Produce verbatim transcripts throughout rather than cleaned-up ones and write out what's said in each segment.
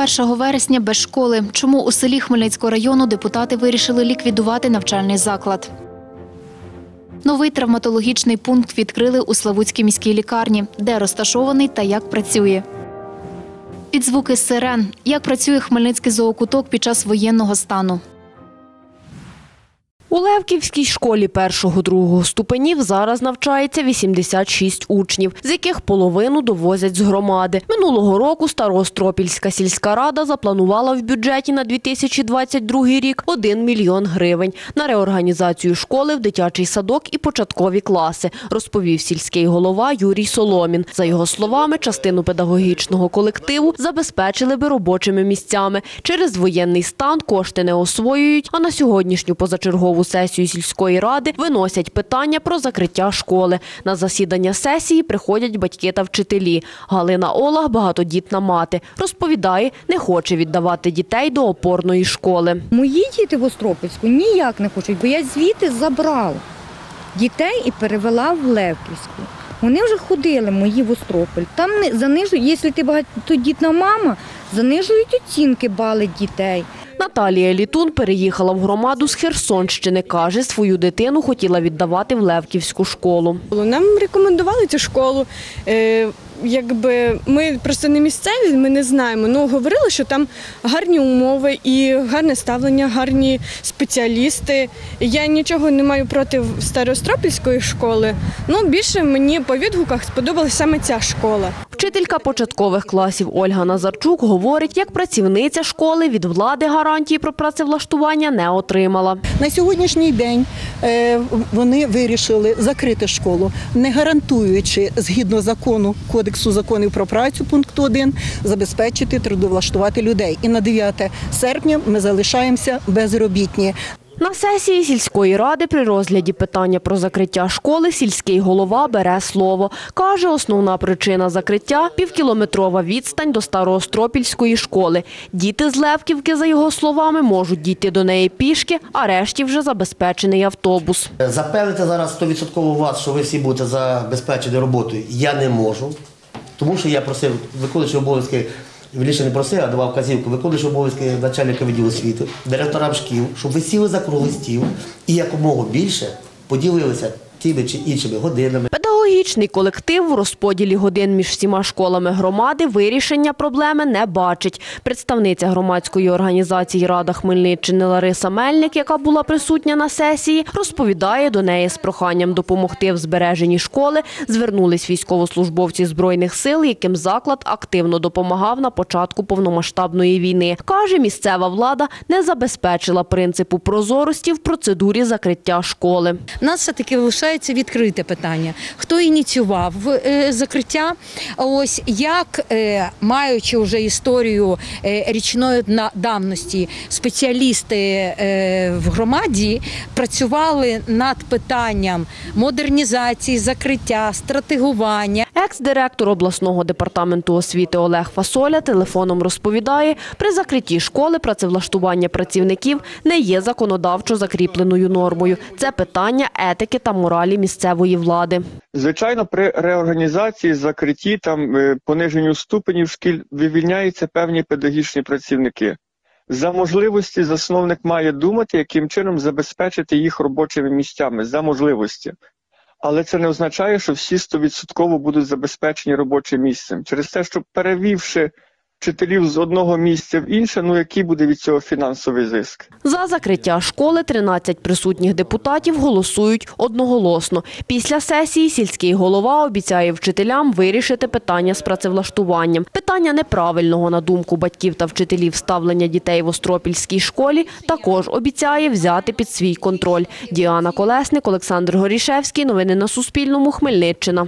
першого вересня без школи. Чому у селі Хмельницького району депутати вирішили ліквідувати навчальний заклад? Новий травматологічний пункт відкрили у Славутській міській лікарні. Де розташований та як працює? Під звуки сирен. Як працює Хмельницький зоокуток під час воєнного стану? У Левківській школі першого-другого ступенів зараз навчається вісімдесят шість учнів, з яких половину довозять з громади. Минулого року Староостропільська сільська рада запланувала в бюджеті на дві тисячі двадцять другий рік один мільйон гривень на реорганізацію школи в дитячий садок і початкові класи, розповів сільський голова Юрій Соломін. За його словами, частину педагогічного колективу забезпечили би робочими місцями. Через воєнний стан кошти не освоюють, а на сьогоднішню позачергову сесію сільської ради виносять питання про закриття школи. На засідання сесії приходять батьки та вчителі. Галина Олах – багатодітна мати. Розповідає, не хоче віддавати дітей до опорної школи. Мої діти в Остропільську ніяк не хочуть, бо я звідти забрала дітей і перевела в Левківську. Вони вже ходили, мої в Остропіль. Там занижують, якщо ти багатодітна мама, занижують оцінки, бали дітей. Наталія Літун переїхала в громаду з Херсонщини. Каже, свою дитину хотіла віддавати в Левківську школу. Нам рекомендували цю школу. Е, якби ми просто не місцеві, ми не знаємо. Ну, говорили, що там гарні умови і гарне ставлення, гарні спеціалісти. Я нічого не маю проти Староостропільської школи. Ну, більше мені по відгуках сподобалася саме ця школа. Вчителька початкових класів Ольга Назарчук говорить, як працівниця школи від влади гарантії про працевлаштування не отримала. На сьогоднішній день вони вирішили закрити школу, не гарантуючи згідно закону, Кодексу законів про працю, пункту один, забезпечити трудовлаштувати людей. І на дев'яте серпня ми залишаємося безробітні. На сесії сільської ради при розгляді питання про закриття школи сільський голова бере слово. Каже, основна причина закриття – півкілометрова відстань до Староостропільської школи. Діти з Левківки, за його словами, можуть дійти до неї пішки, а решті вже забезпечений автобус. Запевнити зараз сто відсотків вас, що ви всі будете забезпечені роботою, я не можу. Тому що я просив, виконуючи обов'язки, Вірніше не просив, а давав вказівку, виконуючи обов'язки начальника відділу освіти, директорам шкіл, щоб ви сіли за круглий стіл і якомога більше поділилися тими чи іншими годинами. Педагогічний колектив у розподілі годин між всіма школами громади вирішення проблеми не бачить. Представниця громадської організації «Рада Хмельниччини» Лариса Мельник, яка була присутня на сесії, розповідає, до неї з проханням допомогти в збереженні школи звернулись військовослужбовці Збройних сил, яким заклад активно допомагав на початку повномасштабної війни. Каже, місцева влада не забезпечила принципу прозорості в процедурі закриття школи. У нас все-таки лишається відкрите питання. Хто ініціював е, закриття? Ось як, е, маючи вже історію е, річної давності, спеціалісти е, в громаді працювали над питанням модернізації, закриття, стратегування. Екс-директор обласного департаменту освіти Олег Фасоля телефоном розповідає, при закритті школи працевлаштування працівників не є законодавчо закріпленою нормою. Це питання етики та моралі місцевої влади. Звичайно, при реорганізації, закритті, там, пониженню ступенів шкіл вивільняються певні педагогічні працівники. За можливості засновник має думати, яким чином забезпечити їх робочими місцями, за можливості. Але це не означає, що всі сто відсотків будуть забезпечені робочим місцем. Через те, що перевівши вчителів з одного місця в інше, ну який буде від цього фінансовий зиск? За закриття школи тринадцять присутніх депутатів голосують одноголосно. Після сесії сільський голова обіцяє вчителям вирішити питання з працевлаштуванням. Питання неправильного, на думку батьків та вчителів, ставлення дітей в Остропільській школі також обіцяє взяти під свій контроль. Діана Колесник, Олександр Горішевський. Новини на Суспільному. Хмельниччина.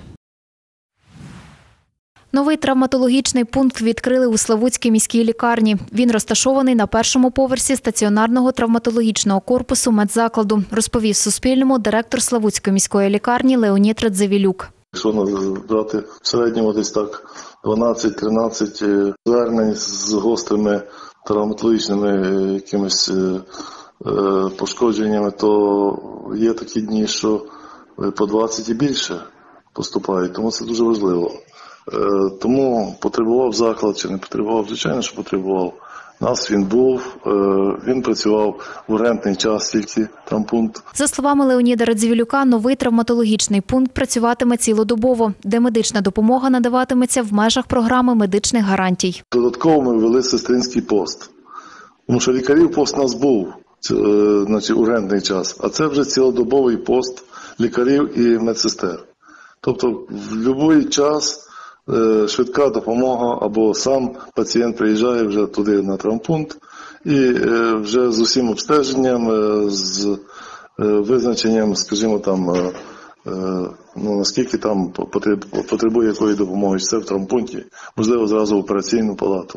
Новий травматологічний пункт відкрили у Славутській міській лікарні. Він розташований на першому поверсі стаціонарного травматологічного корпусу медзакладу, розповів Суспільному директор Славутської міської лікарні Леонід Радзивілюк. Якщо брати в середньому десь так дванадцять-тринадцять звернень з гострими травматологічними якимись пошкодженнями, то є такі дні, що по двадцять і більше поступають, тому це дуже важливо. Тому потребував заклад чи не потребував, звичайно, що потребував. У нас він був, він працював в ургентний час, тільки там пункт. За словами Леоніда Радзивілюка, новий травматологічний пункт працюватиме цілодобово, де медична допомога надаватиметься в межах програми медичних гарантій. Додатково ми ввели сестринський пост, тому що лікарів пост у нас був, значить, ургентний час, а це вже цілодобовий пост лікарів і медсестер. Тобто в будь-який час швидка допомога або сам пацієнт приїжджає вже туди на травмпункт і вже з усім обстеженням, з визначенням, скажімо, там, ну, наскільки там потребує якої допомоги, чи це в травмпункті, можливо, зразу в операційну палату.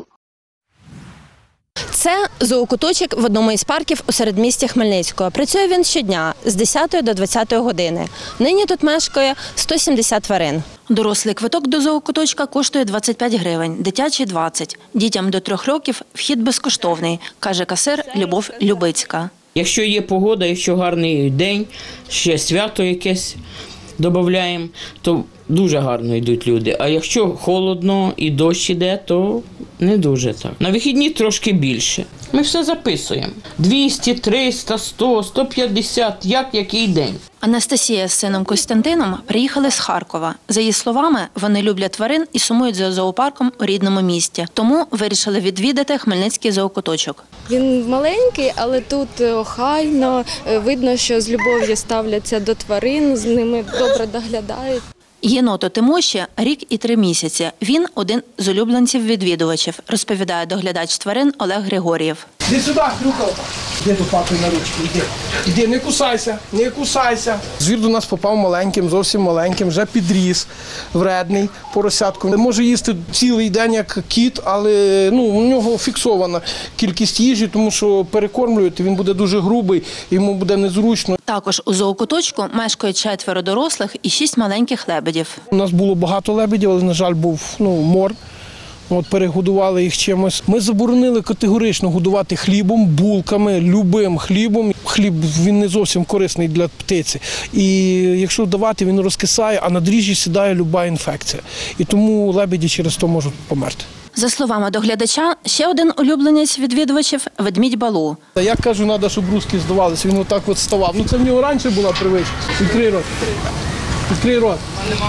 Це зоокуточок в одному із парків у середмісті Хмельницького. Працює він щодня з десятої до двадцятої години. Нині тут мешкає сто сімдесят тварин. Дорослий квиток до зоокуточка коштує двадцять п'ять гривень, дитячий – двадцять. Дітям до трьох років вхід безкоштовний, каже касир Любов Любицька. Якщо є погода, якщо гарний день, ще свято якесь додаємо, то дуже гарно йдуть люди. А якщо холодно і дощ іде, то не дуже так. На вихідні трошки більше. Ми все записуємо. двісті, триста, сто, сто п'ятдесят, як який день. Анастасія з сином Костянтином приїхали з Харкова. За її словами, вони люблять тварин і сумують за зоопарком у рідному місті. Тому вирішили відвідати Хмельницький зоокуточок. Він маленький, але тут охайно, видно, що з любов'ю ставляться до тварин, з ними добре доглядають. Єноту Тимоші рік і три місяці. Він один з улюбленців-відвідувачів, розповідає доглядач тварин Олег Григор'єв. Іди сюди, Хрюка. Іди до папи на ручки, іди. Іди, не кусайся, не кусайся. Звір до нас попав маленьким, зовсім маленьким, вже підріс, вредний, поросятку. Може їсти цілий день, як кіт, але ну, у нього фіксована кількість їжі, тому що перекормлюють, він буде дуже грубий, йому буде незручно. Також у зоокуточку мешкають четверо дорослих і шість маленьких лебедів. У нас було багато лебедів, але, на жаль, був ну, мор. От, перегодували їх чимось. Ми заборонили категорично годувати хлібом, булками, любим хлібом. Хліб він не зовсім корисний для птиці. І якщо давати, він розкисає, а на дріжджі сідає люба інфекція. І тому лебеді через то можуть померти. За словами доглядача, ще один улюбленець відвідувачів – ведмідь Балу. Я кажу, треба, щоб руски здавалися, він отак от ставав. Ну це в нього раніше була привичка. Відкрий рот. Відкрий рот.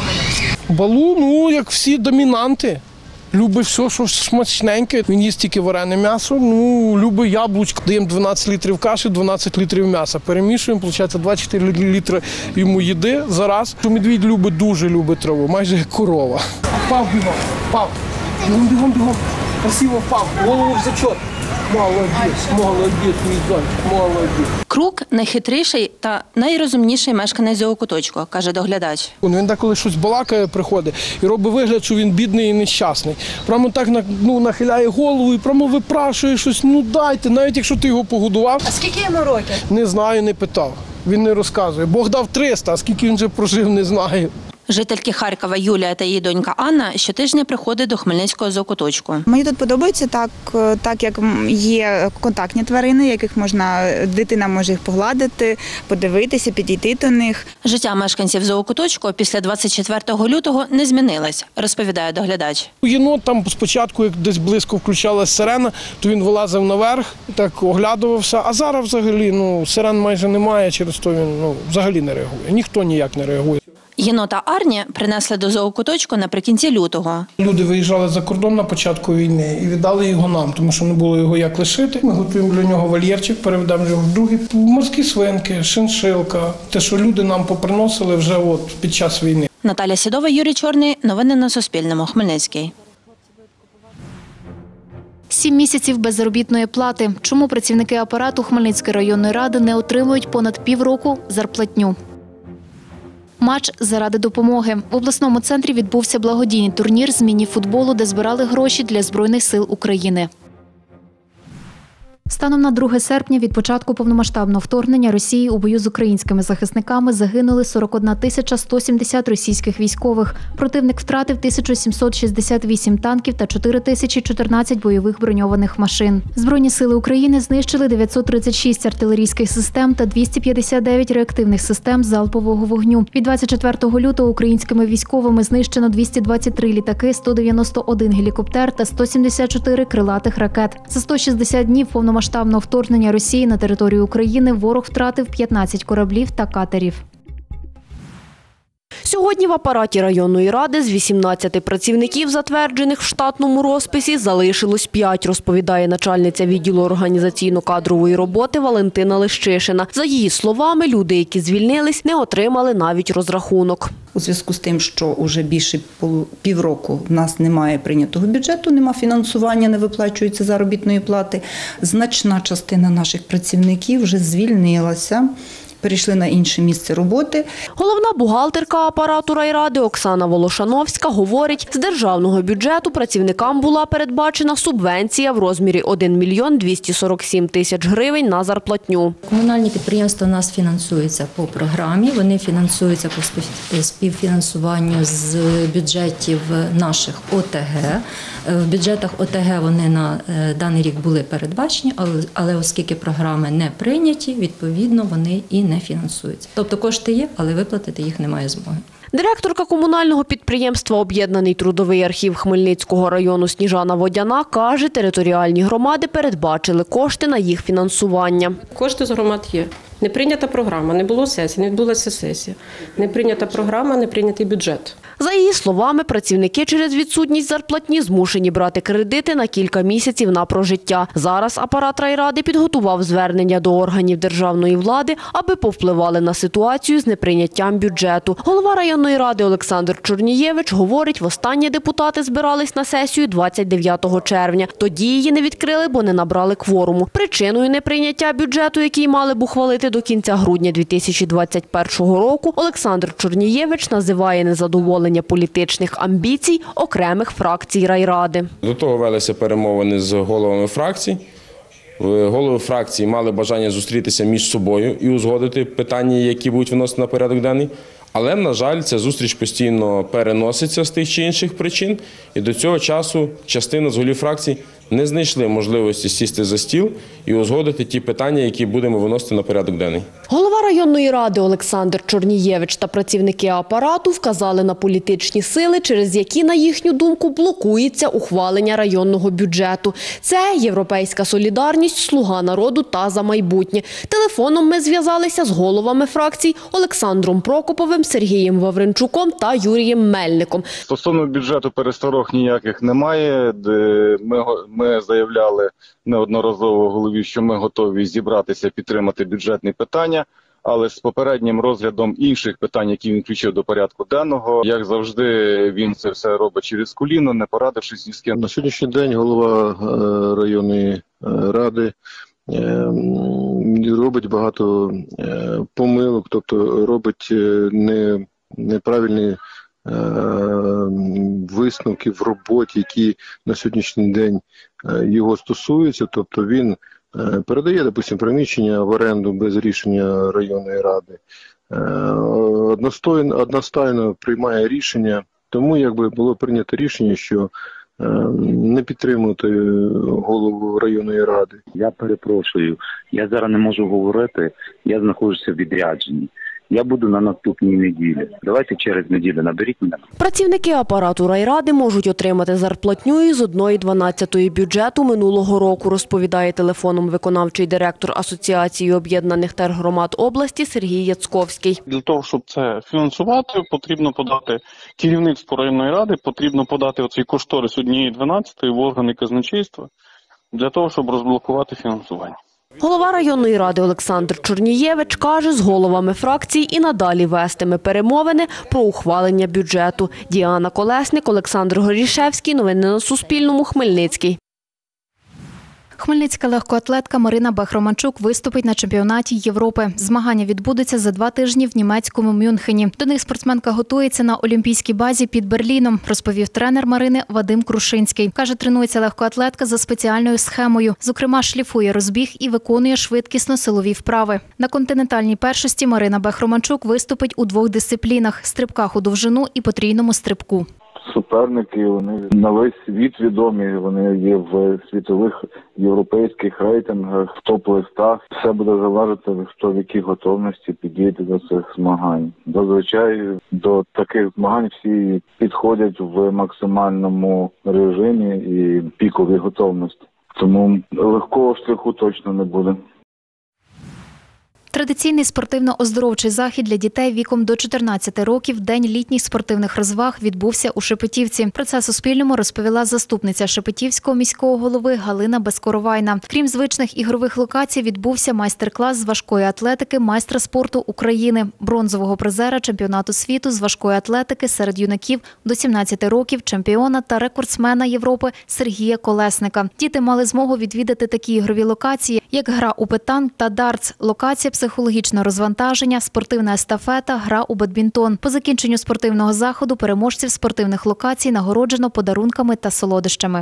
Балу, ну, як всі домінанти. Любить все, що смачненьке. Він їсть тільки варене м'ясо, ну, любить яблучко. Даємо дванадцять літрів каші, дванадцять літрів м'яса. Перемішуємо, виходить, двадцять чотири літри йому їди за раз. Медвідь любить, дуже любить траву, майже як корова. Впав бігом, впав. Бігом, бігом, бігом. Красиво впав, голову в зачот. Молодець, молодець, мій донь, молодець. Крук – найхитріший та найрозумніший мешканець зоокуточку, каже доглядач. Він деколи щось балакає, приходить і робить вигляд, що він бідний і нещасний. Прямо так ну, нахиляє голову і прямо випрашує щось, ну дайте, навіть якщо ти його погодував. А скільки йому років? Не знаю, не питав. Він не розказує. Бог дав триста, а скільки він вже прожив, не знаю. Жительки Харкова Юлія та її донька Анна щотижня приходить до Хмельницького зоокуточку. Мені тут подобається так, так як є контактні тварини, яких можна, дитина може їх погладити, подивитися, підійти до них. Життя мешканців зоокуточку після двадцять четвертого лютого не змінилось, розповідає доглядач. Єнот там спочатку, як десь близько включалась сирена, то він вилазив наверх, так оглядувався, а зараз взагалі ну, сирен майже немає, через то він ну, взагалі не реагує, ніхто ніяк не реагує. Єнота Арні принесли до зоокуточку наприкінці лютого. Люди виїжджали за кордон на початку війни і віддали його нам, тому що не було його як лишити. Ми готуємо для нього вольєрчик, переведемо його в другий. Морські свинки, шиншилка, те, що люди нам поприносили вже от під час війни. Наталя Сідова, Юрій Чорний. Новини на Суспільному. Хмельницький. Сім місяців без заробітної плати. Чому працівники апарату Хмельницької районної ради не отримують понад півроку зарплатню? Матч заради допомоги. В обласному центрі відбувся благодійний турнір з міні-футболу, де збирали гроші для Збройних сил України. Станом на друге серпня від початку повномасштабного вторгнення Росії у бою з українськими захисниками загинули сорок одна тисяча сто сімдесят російських військових. Противник втратив тисячу сімсот шістдесят вісім танків та чотири тисячі чотирнадцять бойових броньованих машин. Збройні сили України знищили дев'ятсот тридцять шість артилерійських систем та двісті п'ятдесят дев'ять реактивних систем залпового вогню. Від двадцять четвертого лютого українськими військовими знищено двісті двадцять три літаки, сто дев'яносто один гелікоптер та сто сімдесят чотири крилатих ракет. За сто шістдесят днів повномасштабного масштабного вторгнення Росії на територію України ворог втратив п'ятнадцять кораблів та катерів. Сьогодні в апараті районної ради з вісімнадцяти працівників, затверджених в штатному розписі, залишилось п'ять, розповідає начальниця відділу організаційно-кадрової роботи Валентина Лещишина. За її словами, люди, які звільнились, не отримали навіть розрахунок. У зв'язку з тим, що вже більше півроку в нас немає прийнятого бюджету, немає фінансування, не виплачується заробітної плати, значна частина наших працівників вже звільнилася, перейшли на інше місце роботи. Головна бухгалтерка апарату райради Оксана Волошановська говорить, з державного бюджету працівникам була передбачена субвенція в розмірі один мільйон двісті сорок сім тисяч гривень на зарплатню. Комунальні підприємства у нас фінансуються по програмі, вони фінансуються по співфінансуванню з бюджетів наших О Те Ге. В бюджетах О Те Ге вони на даний рік були передбачені, але оскільки програми не прийняті, відповідно вони і не фінансуються. Тобто кошти є, але виплатити їх немає змоги. Директорка комунального підприємства «Об'єднаний трудовий архів» Хмельницького району Сніжана Водяна каже, територіальні громади передбачили кошти на їх фінансування. Кошти з громад є. Не прийнята програма, не було сесії, не відбулася сесія. Не прийнята програма, не прийнятий бюджет. За її словами, працівники через відсутність зарплатні змушені брати кредити на кілька місяців на прожиття. Зараз апарат райради підготував звернення до органів державної влади, аби повпливали на ситуацію з неприйняттям бюджету. Голова районної ради Олександр Чорнієвич говорить, востаннє депутати збирались на сесію двадцять дев'ятого червня. Тоді її не відкрили, бо не набрали кворуму. Причиною неприйняття бюджету, який мали б ухвалити до кінця грудня дві тисячі двадцять першого року, Олександр Чорнієвич називає незадоволення політичних амбіцій окремих фракцій райради. До того велися перемовини з головами фракцій. Голови фракцій мали бажання зустрітися між собою і узгодити питання, які будуть виносити на порядок денний. Але, на жаль, ця зустріч постійно переноситься з тих чи інших причин. І до цього часу частина з голів фракцій не знайшли можливості сісти за стіл і узгодити ті питання, які будемо виносити на порядок денний. Голова районної ради Олександр Чорнієвич та працівники апарату вказали на політичні сили, через які, на їхню думку, блокується ухвалення районного бюджету. Це «Європейська солідарність», «Слуга народу» та «За майбутнє». Телефоном ми зв'язалися з головами фракцій Олександром Прокоповим, Сергієм Вавренчуком та Юрієм Мельником. Стосовно бюджету пересторог ніяких немає. Ми, ми заявляли неодноразово голові, що ми готові зібратися, підтримати бюджетні питання, але з попереднім розглядом інших питань, які він включив до порядку денного, як завжди, він це все робить через коліно, не порадившись ні з ким. На сьогоднішній день голова районної ради робить багато помилок, тобто робить не, неправильні висновки в роботі, які на сьогоднішній день його стосуються. Тобто він передає, допустим, приміщення в оренду без рішення районної ради, одностайно, одностайно приймає рішення. Тому якби було прийнято рішення, що не підтримувати голову районної ради. Я перепрошую, я зараз не можу говорити, я знаходжуся в відрядженні. Я буду на наступній неділі. Давайте через неділю наберіть мене. Працівники апарату райради можуть отримати зарплатню із одної дванадцятої бюджету минулого року, розповідає телефоном виконавчий директор Асоціації об'єднаних тергромад області Сергій Яцковський. Для того, щоб це фінансувати, потрібно подати керівництву районної ради, потрібно подати оцей кошторис однієї дванадцятої в органи казначейства для того, щоб розблокувати фінансування. Голова районної ради Олександр Чорнієвич каже, з головами фракцій і надалі вестиме перемовини про ухвалення бюджету. Діана Колесник, Олександр Горішевський. Новини на Суспільному. Хмельницький. Хмельницька легкоатлетка Марина Бех-Романчук виступить на чемпіонаті Європи. Змагання відбудуться за два тижні в німецькому Мюнхені. До них спортсменка готується на олімпійській базі під Берліном, розповів тренер Марини Вадим Крушинський. Каже, тренується легкоатлетка за спеціальною схемою. Зокрема, шліфує розбіг і виконує швидкісно силові вправи. На континентальній першості Марина Бех-Романчук виступить у двох дисциплінах – стрибках у довжину і потрійному стрибку. Суперники, вони на весь світ відомі, вони є в світових європейських рейтингах, в топ-листах. Все буде залежати, хто в якій готовності підійде до цих змагань. Зазвичай до таких змагань всі підходять в максимальному режимі і піковій готовності. Тому легкого шляху точно не буде. Традиційний спортивно-оздоровчий захід для дітей віком до чотирнадцяти років «День літніх спортивних розваг» відбувся у Шепетівці. Про це Суспільному розповіла заступниця Шепетівського міського голови Галина Безкоровайна. Крім звичних ігрових локацій, відбувся майстер-клас з важкої атлетики майстра спорту України, бронзового призера чемпіонату світу з важкої атлетики серед юнаків до сімнадцяти років, чемпіона та рекордсмена Європи Сергія Колесника. Діти мали змогу відвідати такі ігрові локації, як гра у петанк та дартс, локація психологічне розвантаження, спортивна естафета, гра у бадмінтон. По закінченню спортивного заходу переможців спортивних локацій нагороджено подарунками та солодощами.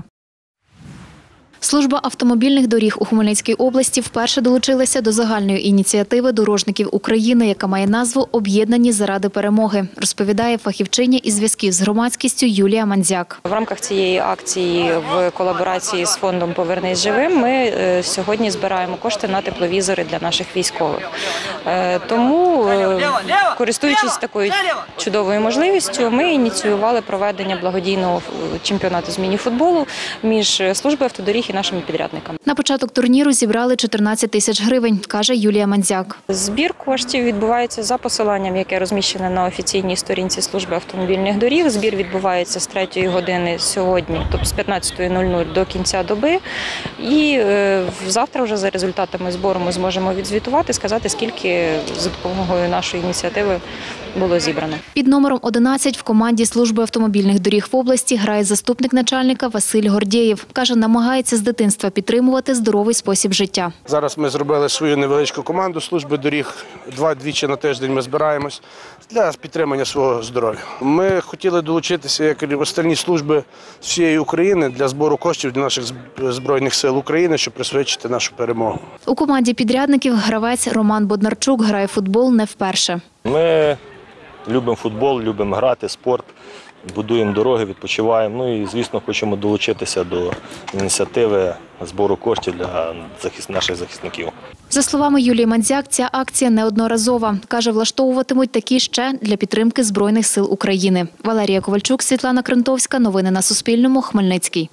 Служба автомобільних доріг у Хмельницькій області вперше долучилася до загальної ініціативи дорожників України, яка має назву «Об'єднані заради перемоги», розповідає фахівчиня із зв'язків з громадськістю Юлія Мандзяк. В рамках цієї акції в колаборації з фондом «Повернись живим» ми сьогодні збираємо кошти на тепловізори для наших військових. Тому, користуючись такою чудовою можливістю, ми ініціювали проведення благодійного чемпіонату з міні-футболу між службою автодоріг і нашими підрядниками. На початок турніру зібрали чотирнадцять тисяч гривень, каже Юлія Мандзяк. Збір коштів відбувається за посиланням, яке розміщене на офіційній сторінці служби автомобільних доріг. Збір відбувається з третьої години сьогодні, тобто з п'ятнадцятої нуль нуль до кінця доби. І е, завтра вже за результатами збору ми зможемо відзвітувати, сказати, скільки за допомогою нашої ініціативи було зібрано. Під номером одинадцять в команді служби автомобільних доріг в області грає заступник начальника Василь Гордєєв. Каже, намагається з дитинства підтримувати здоровий спосіб життя. Зараз ми зробили свою невеличку команду служби доріг. Два-двічі на тиждень ми збираємось для підтримання свого здоров'я. Ми хотіли долучитися, як і остальні служби всієї України, для збору коштів для наших Збройних сил України, щоб пришвидшити нашу перемогу. У команді підрядників гравець Роман Боднарчук грає в футбол не вперше. Ми любимо футбол, любимо грати, спорт, будуємо дороги, відпочиваємо. Ну і, звісно, хочемо долучитися до ініціативи збору коштів для наших захисників. За словами Юлії Мандзяк, ця акція неодноразова. Каже, влаштовуватимуть такі ще для підтримки Збройних сил України. Валерія Ковальчук, Світлана Крентовська. Новини на Суспільному. Хмельницький.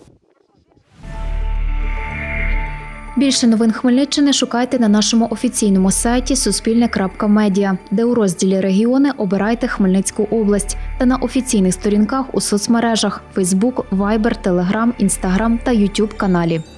Більше новин Хмельниччини шукайте на нашому офіційному сайті суспільне крапка медіа, де у розділі «Регіони» обирайте Хмельницьку область та на офіційних сторінках у соцмережах – Фейсбук, Вайбер, Телеграм, Інстаграм та Ютуб каналі.